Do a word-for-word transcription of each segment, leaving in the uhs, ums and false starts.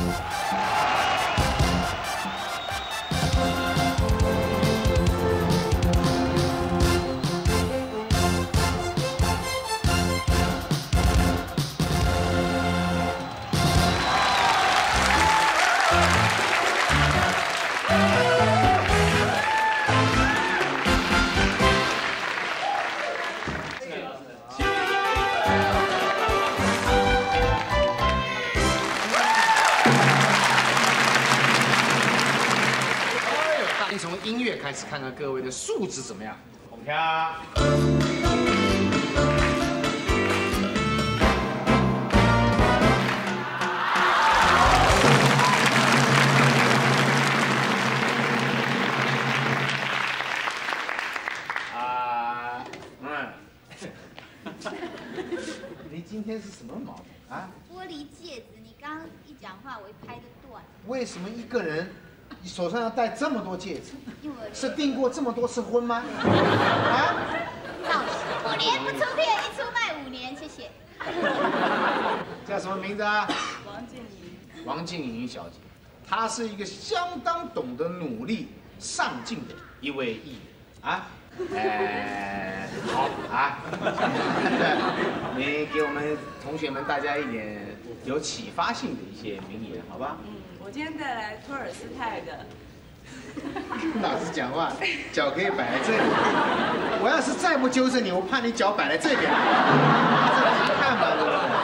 开始看看各位的素质怎么样。我们看。啊，嗯。你今天是什么毛病啊？ 玻璃戒指，你刚刚一讲话，我一拍就断。 为什么一个人？ 你手上要戴这么多戒指，是订过这么多次婚吗？啊！ 五年不出片，一出卖五年，谢谢。 叫什么名字啊？ 王静怡。 王静怡小姐，她是一个相当懂得努力、上进的一位艺人啊。呃，好啊，你给我们同学们大家一点有启发性的一些名言，好吧？ 嗯。 我今天带来托尔斯泰的。 老实讲话，脚可以摆在这里。我要是再不纠正你，我怕你脚摆在这边。这看吧，对不对？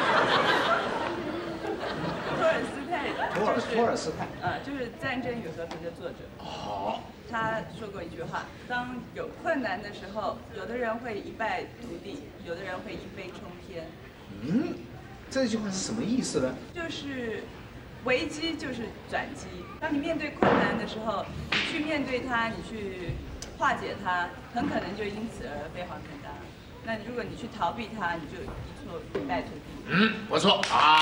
托尔斯泰。 托尔托尔斯泰。 呃，就是《战争与和平》的作者。 好。 他说过一句话：当有困难的时候，有的人会一败涂地，有的人会一飞冲天。 嗯，这句话是什么意思呢？ 就是。 危机就是转机。当你面对困难的时候，你去面对它，你去化解它，很可能就因此而飞黄腾达。那如果你去逃避它，你就一错一败涂地。 嗯，不错啊。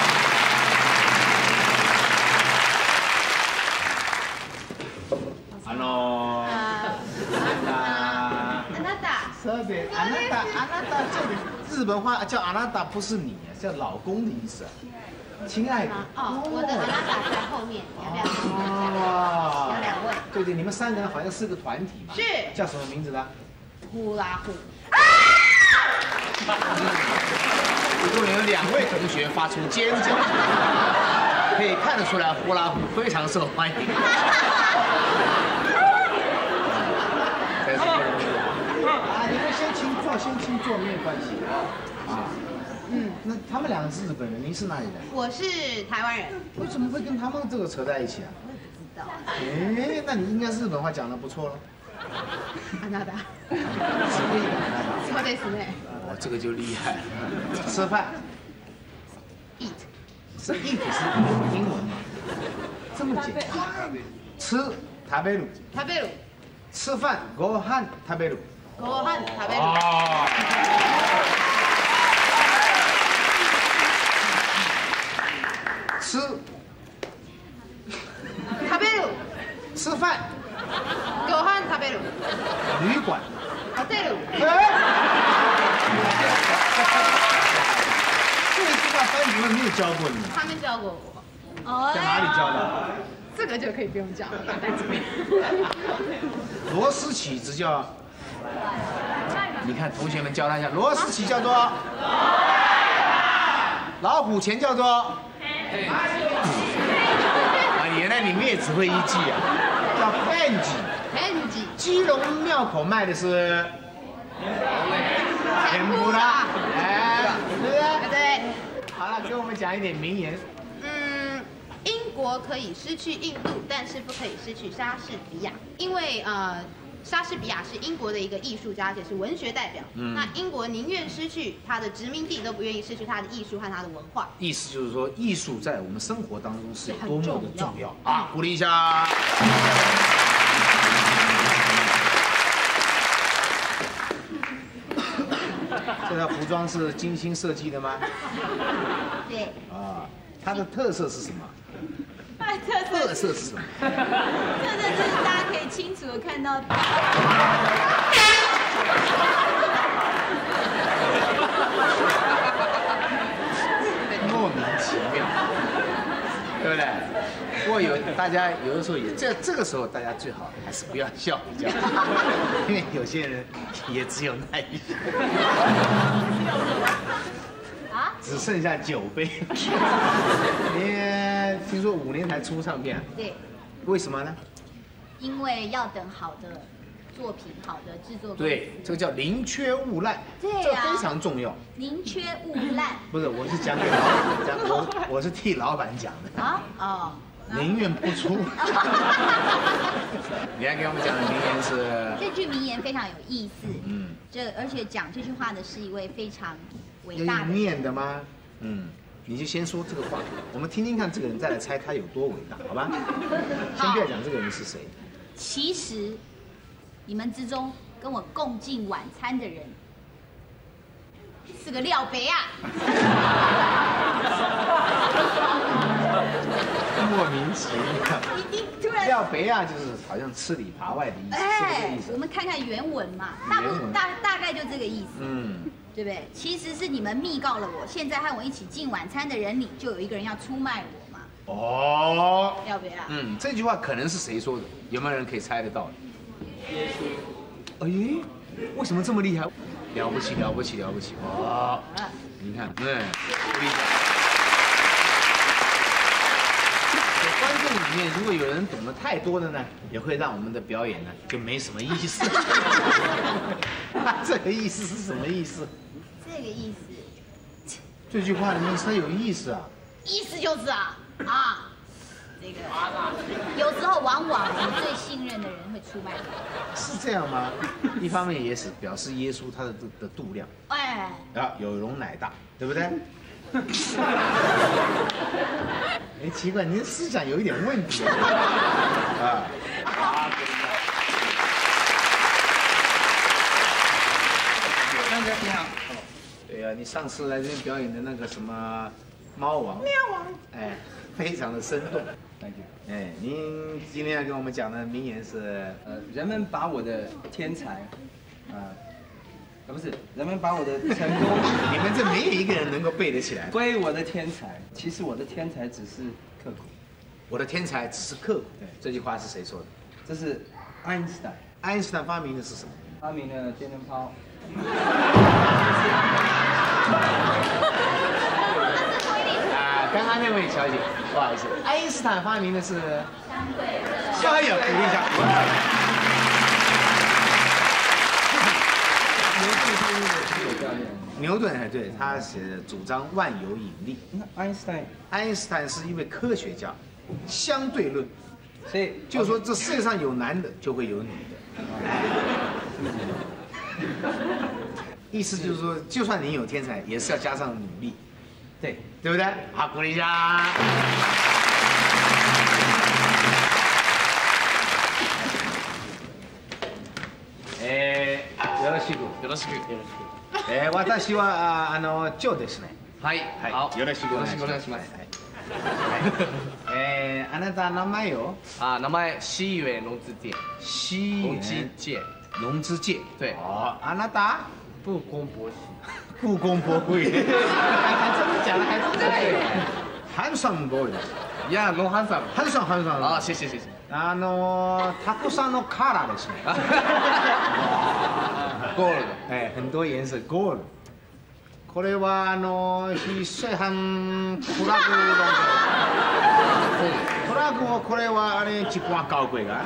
あのあなた。 そうで、あなた、あなた这里日本话叫あなた不是你，叫老公的意思。 亲爱的， 哦，我的阿拉达在后面，要不要？哇，有两位。 对对，你们三个人好像是个团体嘛。 是。 叫什么名字呢？ 呼啦呼。 一共有两位同学发出尖叫，可以看得出来呼啦呼非常受欢迎。啊，你们先请坐，先请坐没有关系啊。 嗯，那他们两个是日本人，您是哪里人？ 我是台湾人。 为什么会跟他们这个扯在一起啊？ 我也不知道。 哎，那你应该日本话讲得不错了。 あなた。 そうですね。 哦，这个就厉害了。吃饭。 Eat。 是 eat 是英文吗？这么简单。吃，食べる。 食べる。 吃饭，ご飯食べる。 ご飯食べる。 哦。 吃， 食べる， 吃饭， ご飯食べる， 旅馆， ホテル。 这句话班主任没有教过你， 他们教过我。哦。 在哪里教的？ 这个就可以不用教了，在这边。 螺丝起子叫，你看同学们教他一下，螺丝起叫做，老虎钳叫做。 啊，原来你们也只会一句啊，叫番薯。 番薯。 基隆庙口卖的是甜不辣，哎，对不对？ 对。 好了，给我们讲一点名言。 嗯，英国可以失去印度，但是不可以失去莎士比亚，因为呃。 莎士比亚是英国的一个艺术家，而且是文学代表。嗯，那英国宁愿失去他的殖民地，都不愿意失去他的艺术和他的文化。 意思就是说，艺术在我们生活当中是有多么的重要啊！鼓励一下。这套服装是精心设计的吗？ 对。 啊，它的特色是什么？ 特色是什么？ 特色就是大家可以清楚的看到。 莫名其妙。 对不对？不过有大家有的时候也这这个时候，大家最好还是不要笑比较好，因为有些人也只有那一杯， 啊？ 只剩下九杯。你听说五年才出唱片？ 对。 为什么呢？ 因为要等好的作品、好的制作公司。 对，这个叫宁缺毋滥， 对啊， 这非常重要。 宁缺毋滥。不是，我是讲给老讲，我我是替老板讲的。啊哦。宁愿不出。你还给我们讲的名言是？ 这句名言非常有意思。嗯。这而且讲这句话的是一位非常伟大的。 念的吗？嗯。你就先说这个话，我们听听看这个人，再来猜他有多伟大，好吧？先不要讲这个人是谁。 其实，你们之中跟我共进晚餐的人是个廖北啊。 莫名其妙。你你突然。廖北啊，就是好像吃里扒外的意思，是这个意思。 我们看看原文嘛，大部大大概就这个意思。嗯。对不对？其实是你们密告了我，现在和我一起进晚餐的人里，就有一个人要出卖我嘛。哦，要不要？ 嗯，这句话可能是谁说的？有没有人可以猜得到？耶稣。哎，为什么这么厉害？了不起，了不起，了不起！哇，你看，对，不理解。观众里面如果有人懂得太多的呢，也会让我们的表演呢就没什么意思。这个意思是什么意思？ 这个意思， 这句话的意思它有意思啊。 意思就是啊啊，这个有时候往往我们最信任的人会出卖我。 是这样吗？一方面也是表示耶稣他的的度量，哎，啊有容乃大，对不对？哎，奇怪，您的思想有一点问题啊。啊。张哥你好。对呀，你上次来这边表演的那个什么猫王，喵王，哎，非常的生动。 Thank you。 哎，您今天要跟我们讲的名言是， 呃，人们把我的天才，啊、呃，啊不是，人们把我的成功， 你们这没有一个人能够背得起来。 归我的天才，其实我的天才只是刻苦。 我的天才只是刻苦。对，这句话是谁说的？ 这是爱因斯坦。 爱因斯坦发明的是什么？ 发明了电灯泡。 啊，刚刚那位小姐，不好意思，爱因斯坦发明的是相对论。哎呀，鼓励一下。牛顿哎，对，他写的主张万有引力。 那爱因斯坦， 爱因斯坦是一位科学家，相对论， 所以就是说这世界上有男的就会有女的。意思就是说，就算你有天才，也是要加上努力， 对， 对不对？好，鼓励一下。えー、よろしく。 よろしく。よろしく。 えー、私はあのジョーですね。 はい。 はい。よろしくお願いします。はい。えー、あなた名前よ？ 啊，名前西元龙之介。 西龙之介。 龙之介。 对。 哦，あなた？ 故宫博士。 故宫博士。还真的讲的还真对。ハンサムボーイです。 いや、ノーハンサム。 ハンサムハンサム。 あ、谢谢谢谢。 あのたくさんのカラーですね。 ゴールド。 哎，很多颜色 gold。これはあの非正販トラックのトラックをこれはあれ一番買う声が。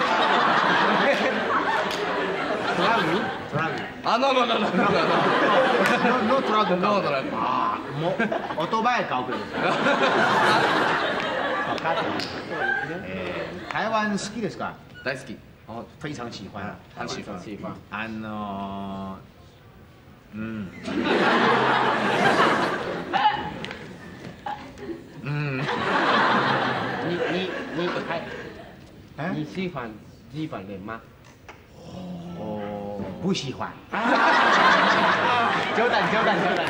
トラック？トラック。 あ、ノーノーノーノーノーノー。 ノートラック。 ノートラック。 ああ、もうオートバイ買う声です。分かってる。えー、台湾好きですか？ 大好き。 哦，非常喜欢， 很喜欢喜欢。 あの。嗯，嗯， 你你你还，你喜欢日本人吗？ 哦，不喜欢。 冗談冗談冗談。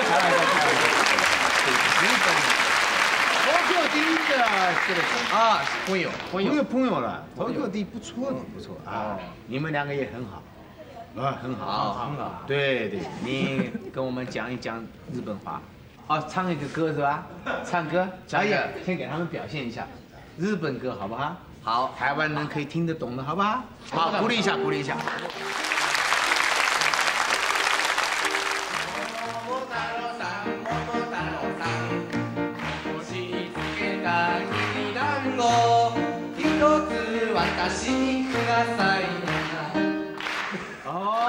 日本，東京第一的这个啊，朋友朋友朋友了，東京第一不错的不错啊，你们两个也很好。啊，很好， 很好。 对对，你跟我们讲一讲日本话。 哦，唱一个歌是吧？唱歌，小野先给他们表现一下日本歌好不好？好，台湾人可以听得懂的好不好？好，鼓励一下，鼓励一下。 私にください。 哦。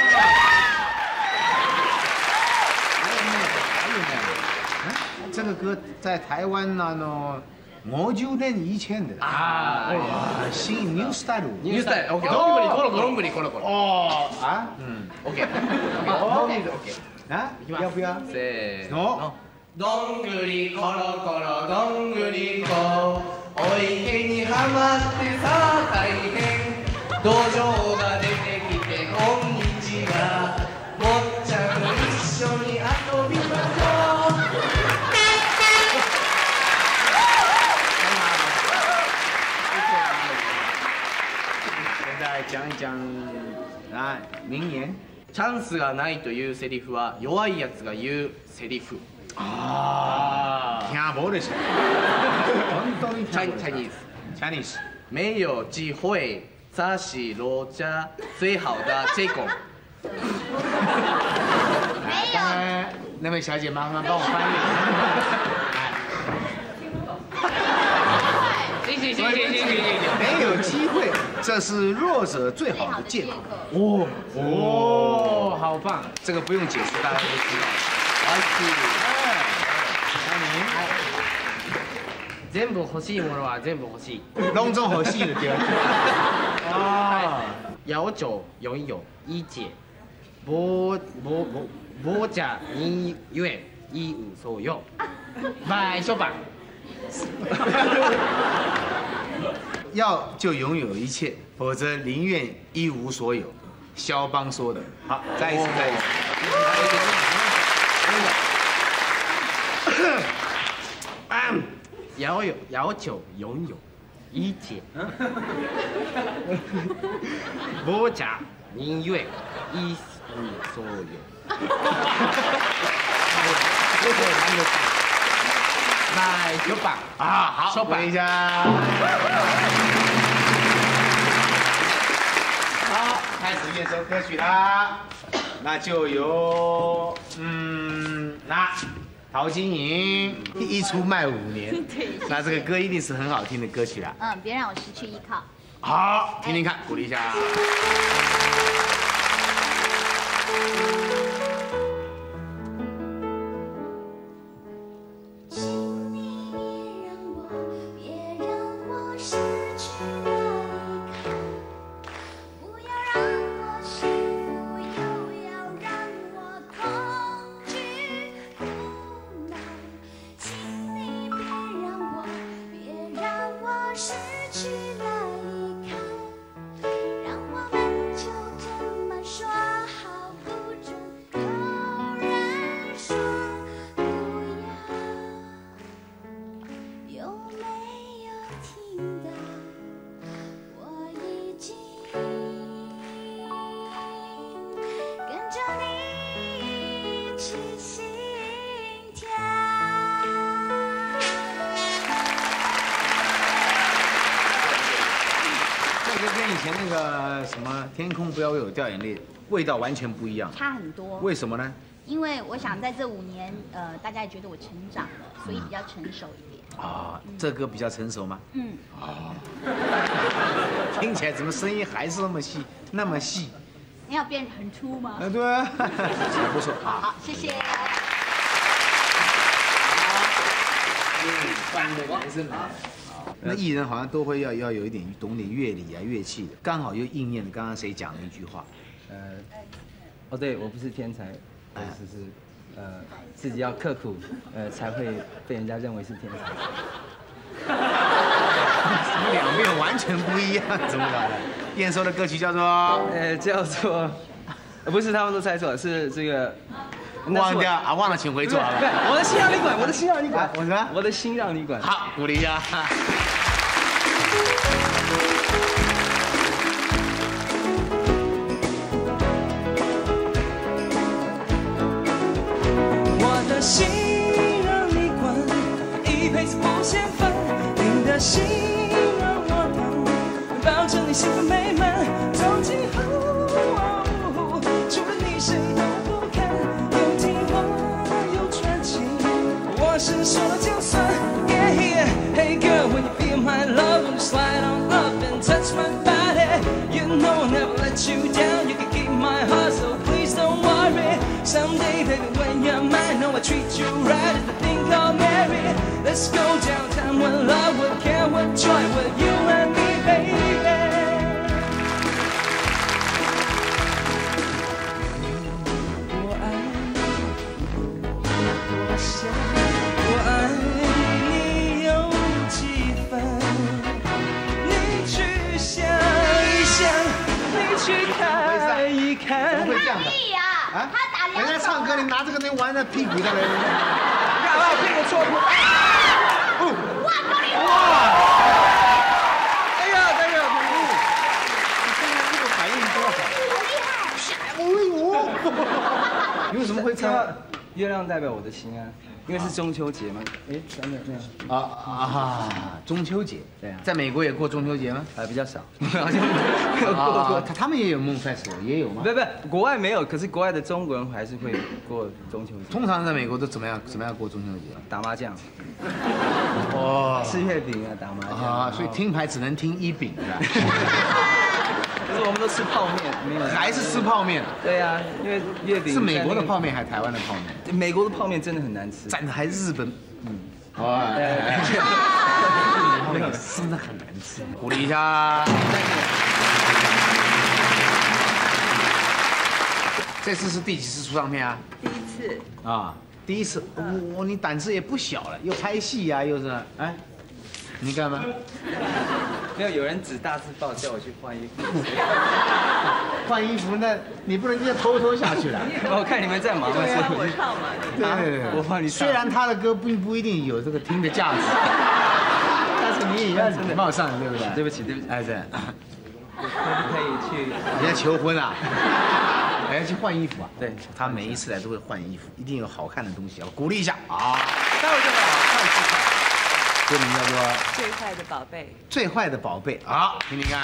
还有呢，还有呢，这个歌在台湾那呢，我就年以前的啊，哇，新 new style。 ニュースタイル、オッケー。どんぐりコロコロ、どんぐりコロコロ。 哦啊，嗯オッケー。どんぐりオッケー。 啊，要不要？ せーの。 の。 どんぐりコロコロどんぐりこお池にはまってさあ大変土壌が出てきてこんにちはもっちゃんと一緒に遊びましょう现在讲一讲啊名言。 チャンスがないというセリフは弱いやつが言うセリフ啊，听无的是，本当にチャイ听チャイニーズ Chinese。 没有机会扎西罗家最好的结果没当有。 然，那位小姐麻烦帮我翻译。 行行行行行行行。 没有机会，这是弱者最好的借口。哦哦，好棒！ 这个不用解释，大家都知道。 アイス全部欲しいものは全部欲しい。 隆中和系的第二句。啊， 要求拥有一解，无无无无者宁愿一无所有。买手板。 要就拥有一切，否则宁愿一无所有。肖邦说的。好，再一次，再一次。 要有要求拥有一切，无者宁愿一无所有。买手板啊，好， 手板等一下。好，开始验收歌曲啦，那就由嗯，那陶晶莹一出卖五年，那这个歌一定是很好听的歌曲啦。 嗯，别让我失去依靠。 好，听听看，鼓励一下。跟以前那个什么天空不要为我掉眼泪，味道完全不一样。 差很多。 为什么呢？ 因为我想在这五年，呃，大家也觉得我成长了，所以比较成熟一点。 啊，这歌比较成熟吗？ 嗯。 哦。听起来怎么声音还是那么细，那么细？ 你要变很粗吗？ 啊，对啊，还不错。 好，谢谢。 翻的还是美。那艺人好像都会要要有一点懂点乐理啊、乐器的，刚好又应验了刚刚谁讲的一句话。 呃，哦，对，我不是天才，我只是呃自己要刻苦，呃才会被人家认为是天才。 怎么两边完全不一样？怎么搞的？验收的歌曲叫做呃叫做，呃不是他们都猜错，是这个。 忘掉啊，忘了，请回座好了。 我的心让你管，我的心让你管， 我什么？ 我的心让你管。 好，鼓励一下。 我的心先锋，你的心让我懂，保证你幸福美满。从今后，除了你谁都不看，有听我有传情，我是说了就算。Yeah, yeah. Hey girl, when you feel my love, when you slide on up and touch my body, you know I'll never let you down. You can keep my heart, so please don't worry. Someday, baby, when you're mine, know I treat you right. It's the thing called Mary. Let's go downtown with love, with care, with joy, with you and me, baby. 我爱你，我想，我爱你有几分？你去想一想，你去看一看。 不会这样的。 啊，他打两人家唱歌，你拿这个能玩在屁股上来。 干嘛屁股戳破？ 哇，高丽哇！ 哎呀，哎呀， 你看看这个反应多好！好厉害！你为什么会唱？ 月亮代表我的心啊，因为是中秋节嘛。哎，真的那样。 啊啊！中秋节， 对啊， 在美国也过中秋节吗？ 呃，比较少，好像没有过过。 他他们也有梦 festival， 也有吗？ 不不，国外没有，可是国外的中国人还是会过中秋节。 通常在美国都怎么样？怎么样过中秋节？ 打麻将。 哦， 吃月饼啊，打麻将啊，所以听牌只能听一饼是吧？ 可是我们都吃泡面，没有。 还是吃泡面？ 对啊，因为月饼是美国的泡面还是台湾的泡面？ 美国的泡面真的很难吃， 站的还日本，嗯，哦，泡面真的很难吃，鼓励一下。这次是第几次出唱片啊？ 第一次啊，第一次，哇，你胆子也不小了，又拍戏呀，又是，哎，你干嘛？ 没有，有人指大字报叫我去换衣服。 换衣服，那你不能就偷偷下去了。 我看你们在忙嘛，所以我唱嘛， 对对对， 我帮你唱。 虽然他的歌并不一定有这个听的价值，但是你也要礼貌上，对不对？ 对不起，对不起， 哎，这可不可以去？ 人家求婚啊，还要去换衣服啊？ 对， 他每一次来都会换衣服，一定有好看的东西，要鼓励一下啊！ 那我就来。 歌名叫做《 最坏的宝贝》。 最坏的宝贝，好，听听看。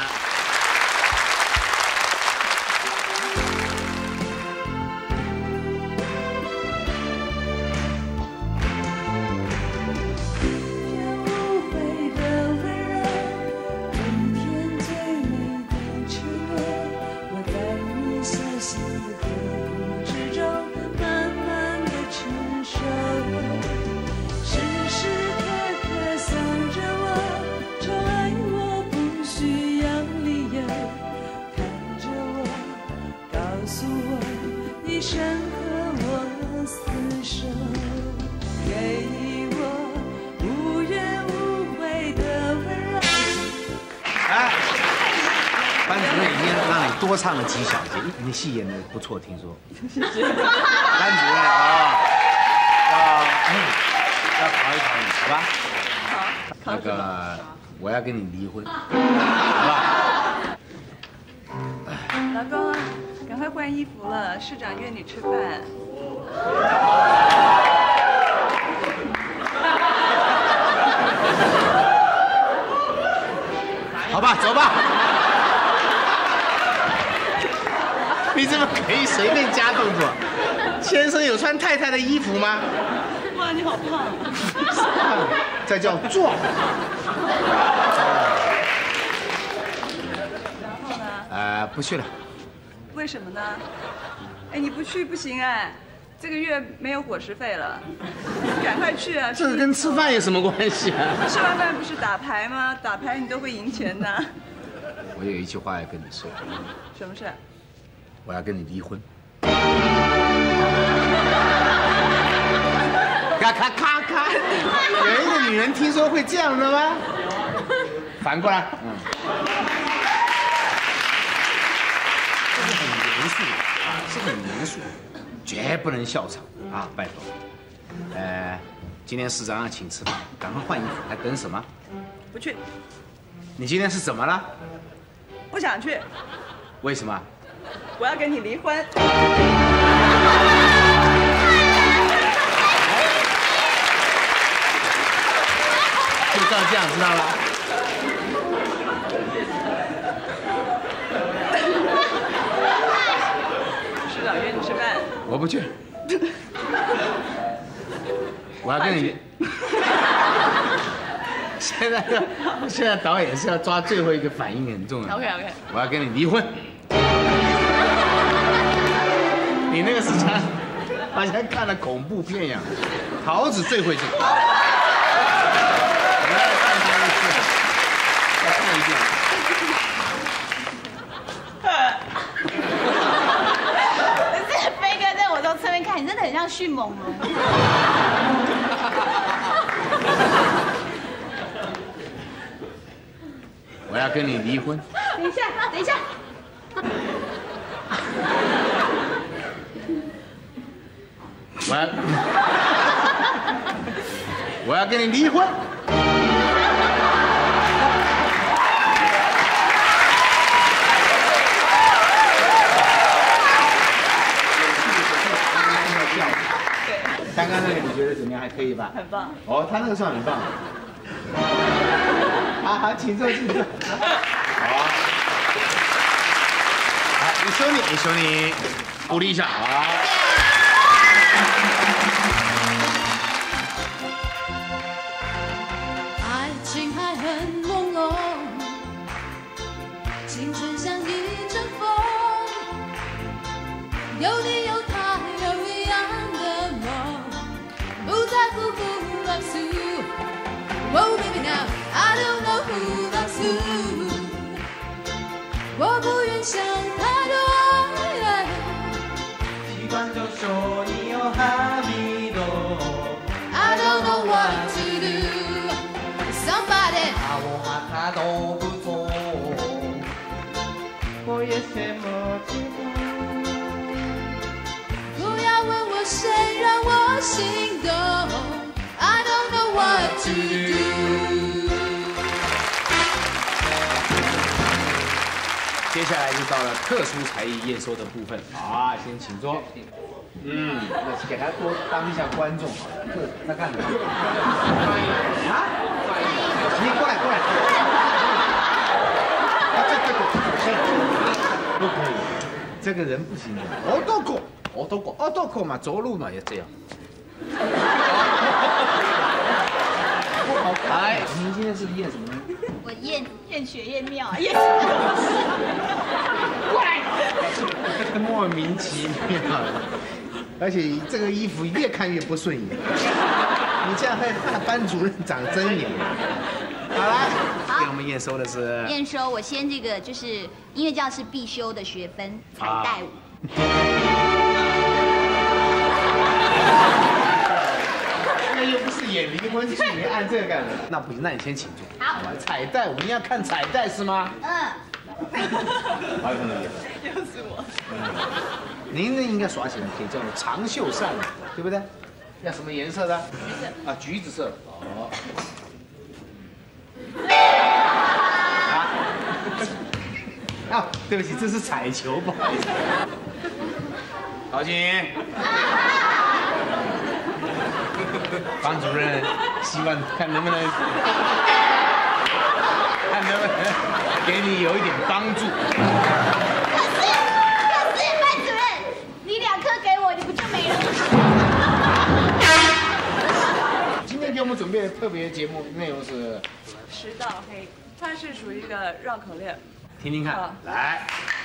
多唱了几小节，你的戏演的不错，听说。谢谢。班主任啊，要要考一考你，好吧？好。那个，我要跟你离婚，好吧？ 老公，赶快换衣服了，市长约你吃饭。 好吧，走吧。你怎么可以随便加动作？先生有穿太太的衣服吗？ 哇，你好胖！ 这叫壮。 然后呢？ 呃，不去了。 为什么呢？哎，你不去不行哎，这个月没有伙食费了，赶快去啊！ 这个跟吃饭有什么关系啊？ 吃完饭不是打牌吗？打牌你都会赢钱的。 我有一句话要跟你说。 什么事？ 我要跟你离婚。咔咔咔咔！有一个女人听说会这样的吗？反过来，嗯，这是很严肃啊，是很严肃，绝不能笑场啊！拜托，呃，今天市长要请吃饭，赶快换衣服，还等什么？ 不去。 你今天是怎么了？ 不想去。 为什么？ 我要跟你离婚。 照这样，知道吗？ 市长约你吃饭， 我不去。我要跟你。现在要，现在导演是要抓最后一个反应很重要。 OK OK。 我要跟你离婚。你那个是像，好像看了恐怖片一样。桃子最会这个。我要看他一次，再看一遍。 可是飞哥在我从侧面看，你真的很像迅猛龙。 我要跟你离婚。 等一下，等一下。 我要，我要跟你离婚。刚刚那个你觉得怎么样？还可以吧？ 很棒。 哦，他那个算很棒。好好，请坐，请坐。好。来，你兄弟，你兄弟，鼓励一下，好。 爱情还很朦胧，青春像一阵风，有你有他有一样的梦，不在乎 who loves you。Oh baby now I don't know who loves you。我不愿想太多。 习惯就说你有哈密多。 I don't know what to do。Somebody。 把我把他都不做。我也什么结果？ 不要问我谁让我心动。I don't know what to do。 接下来就到了特殊才艺验收的部分啊，先请坐。嗯，那给他多当一下观众好了。他干什么？啊？你过来过来。啊，这这个不可以，这个人不行的。哦，多口，哦多口，哦多口嘛，走路嘛也这样。来，您今天是验什么呢？ 我验验血验尿啊，验。 过来。莫名其妙，而且这个衣服越看越不顺眼。你这样害怕班主任长真眼。好来，给我们验收的是验收，我先这个就是音乐教室必修的学分彩带舞。 那又不是演离婚剧，你按这个干嘛？那不行，那你先请坐。 好吧，彩带舞，你要看彩带是吗？ 嗯。 好，有没有？ 又是我。 您这应该耍起来可以叫做长袖善舞，对不对？要什么颜色的？ 橘色。 啊，橘子色。哦。啊，啊，对不起，这是彩球，不好意思。陶晶。班主任希望看能不能，看能不能给你有一点帮助。 可是，可是班主任，你两颗给我，你不就没了吗？ 今天给我们准备的特别节目内容是十道黑，它是属于一个绕口令， 听听看， 好来。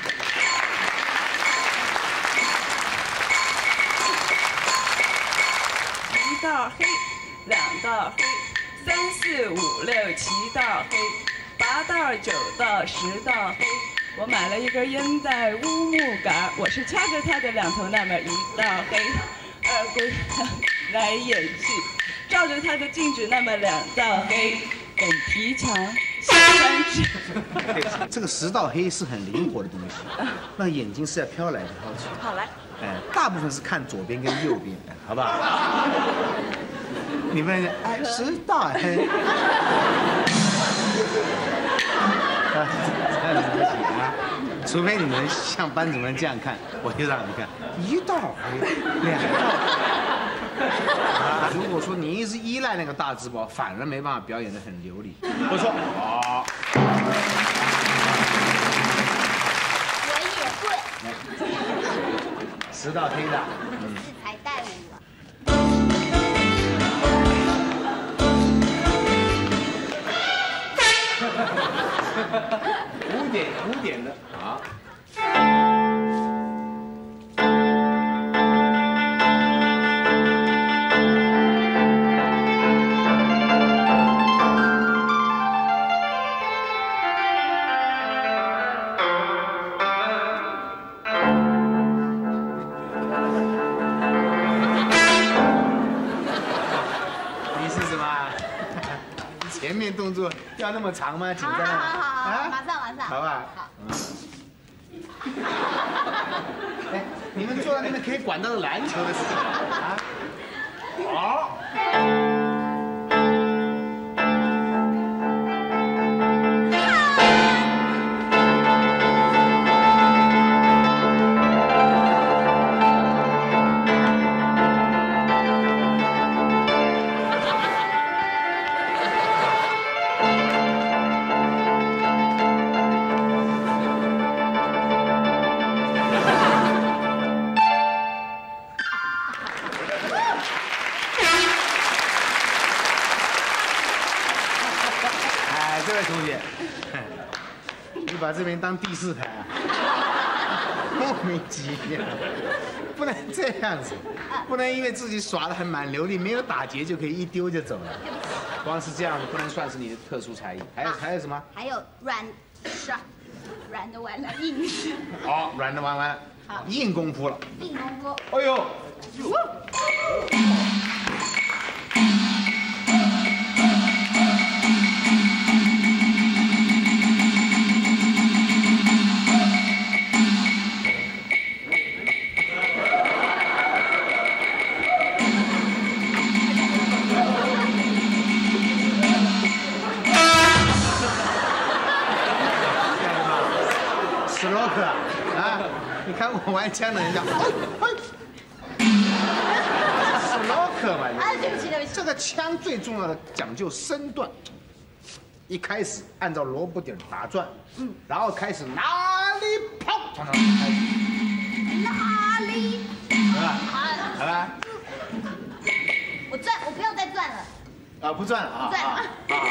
一道黑，两道黑，三四五六七道黑，八道九道十道黑。我买了一根烟在乌木杆，我是掐着它的两头，那么一道黑。二姑娘来演戏，照着她的镜子，那么两道黑。本皮长下三指。 这个十道黑是很灵活的东西，那眼睛是要飘来飘去。 好来。 哎，大部分是看左边跟右边，好不好？你们哎，十道黑。啊，这样子不行啊！除非你们像班主任这样看，我就让你们看一道黑，两道。 如果说你一直依赖那个大字报，反而没办法表演得很流利。不错，好。 我也会。 十道听的，嗯。 是才带舞啊。 五点五点的，好。你是什么？前面动作要那么长吗？紧好张好好好好， 啊？ 马上马上。 好吧。 好。 哎，你们坐在那边可以管到篮球的事情啊？好。这位同学，你把这边当第四台啊？莫名其妙，不能这样子，不能因为自己耍得很蛮流利，没有打结就可以一丢就走了。光是这样不能算是你的特殊才艺。还有还有什么？ 还有软耍，软的完了，硬哦，软的玩完了，硬功夫了。 硬功夫。 哎呦！斯洛克啊！你看我玩枪的人家，斯洛克嘛。 啊，对不起对不起。 这个枪最重要的讲究身段，一开始按照萝卜点打转，嗯，然后开始哪里跑，常常开始哪里？ 好吧，好吧。 我转，我不要再转了。 啊，不转了啊！ 不转了。 啊。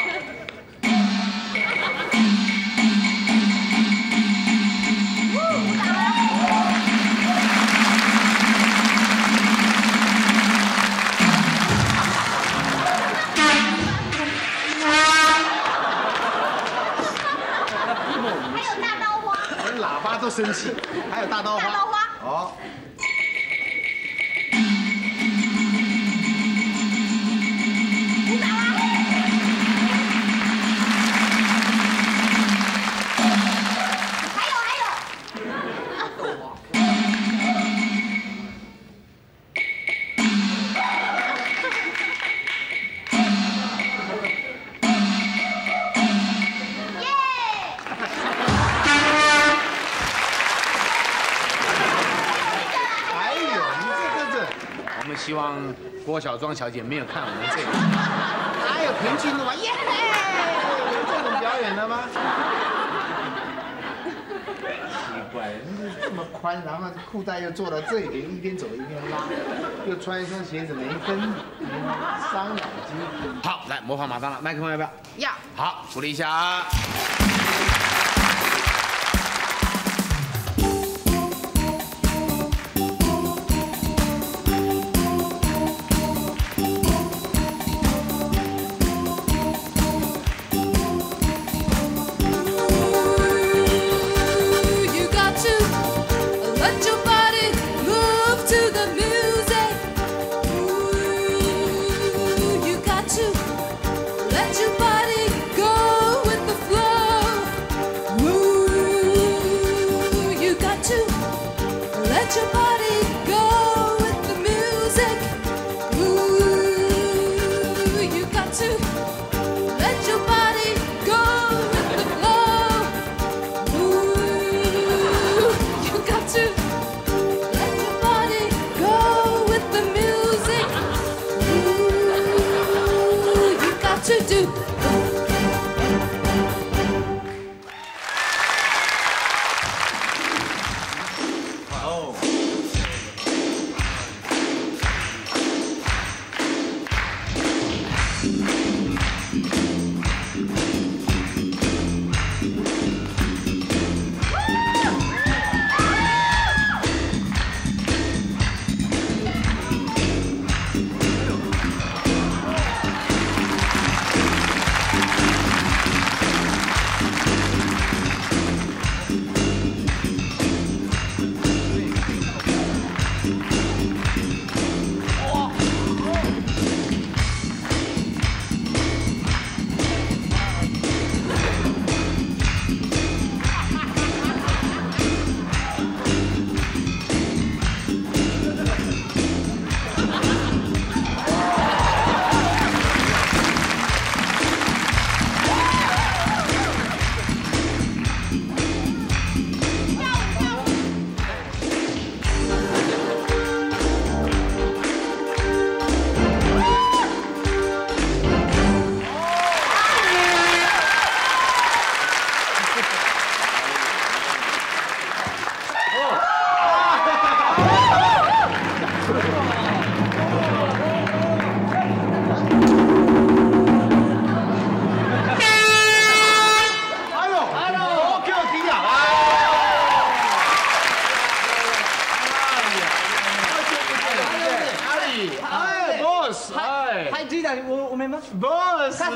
喇叭都生气，还有大刀花。 大刀花。 哦。 鼓掌啊！还有还有。 希望郭小庄小姐没有看我们这个，哪有平均的吗？耶，有这种表演的吗？奇怪，这么宽，然后裤带又做到这里，一边走一边拉，又穿一双鞋子没跟，伤脑筋。好，来模仿马当了，麦克风要不要？ 要。 好，鼓励一下啊。 Let your body go with the flow.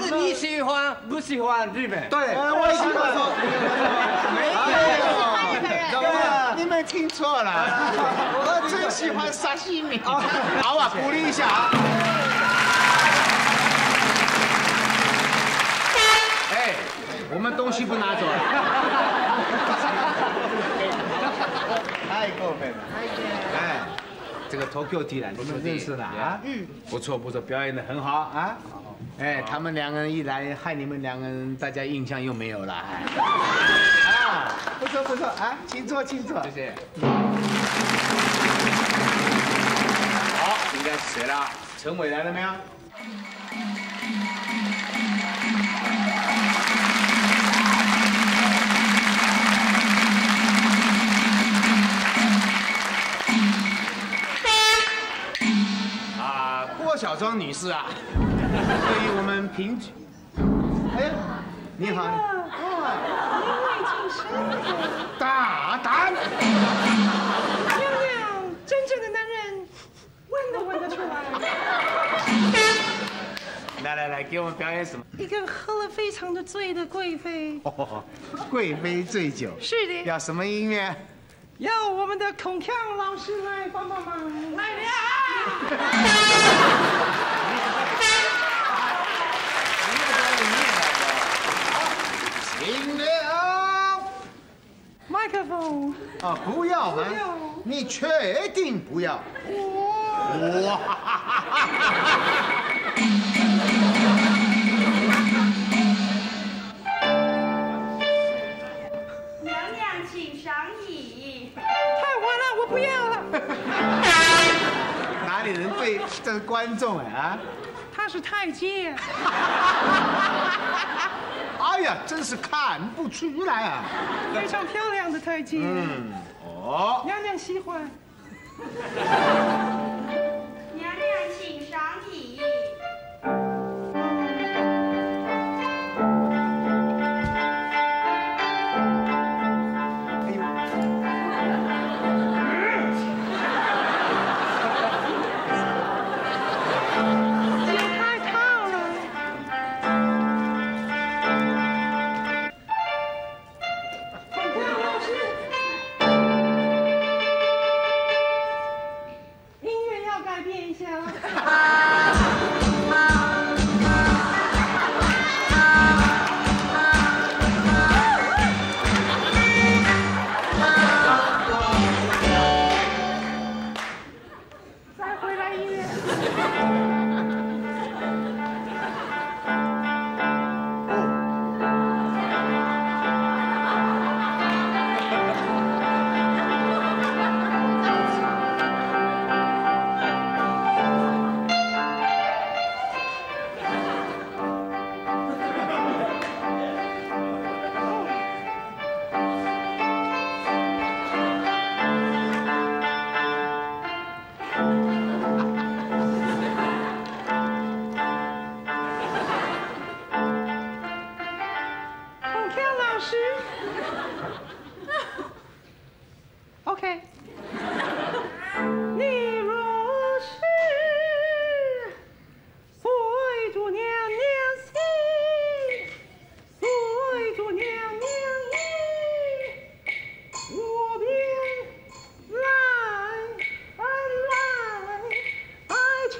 是你喜欢不喜欢日本？ 对，我喜欢说。没有，你们听错了，我真喜欢沙西米。好啊，鼓励一下啊。哎，我们东西不拿走了。太过分了！哎，这个 Tokyo 提篮，你们认识了啊？嗯，不错不错，表演得很好啊。哎，他们两个人一来，害你们两个人大家印象又没有了。啊，不错不错啊，请坐请坐。谢谢。好，应该是谁了？陈伟来了没有？郭小庄女士啊，对于我们评剧，哎呀，你好，大胆！ 娘娘，真正的男人闻都闻得出来。 来来来，给我们表演什么？ 一个喝了非常的醉的贵妃。 哦，贵妃醉酒。 是的。 要什么音乐？ 要我们的孔锵老师来帮帮忙。来了。 停了。 麦克风。 啊，不要吗？你确定不要？哇！ 娘娘，请赏椅。 太晚了，我不要了。 哪里人对这是观众哎啊？ 他是太监。 哎呀，真是看不出来啊！ 非常漂亮的太监。 嗯，哦。 娘娘喜欢。 娘娘，请赏椅。 OK。你若是随着娘娘心，随着娘娘意，我便来来来朝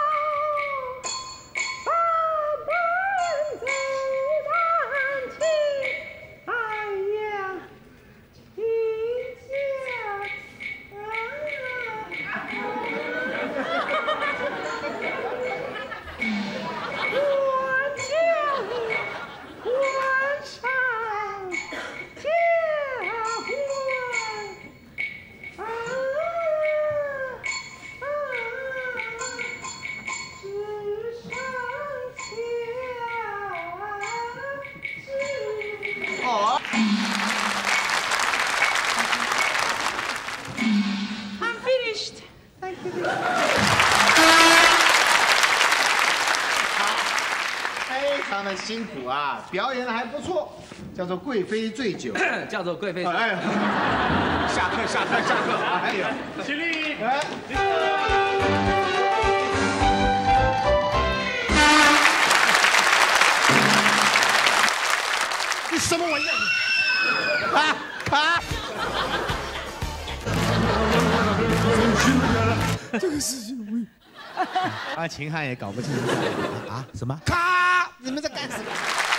把门走单亲。哎呀，亲家。I'm finished. Thank you. 非常的辛苦啊，表演的还不错，叫做贵妃醉酒， 叫做贵妃。 哎，下课下课下课，哎呦，起立，哎。 什么玩意儿？啊啊！这个事情我啊，秦汉也搞不清楚啊？什么？咔！你们在干什么？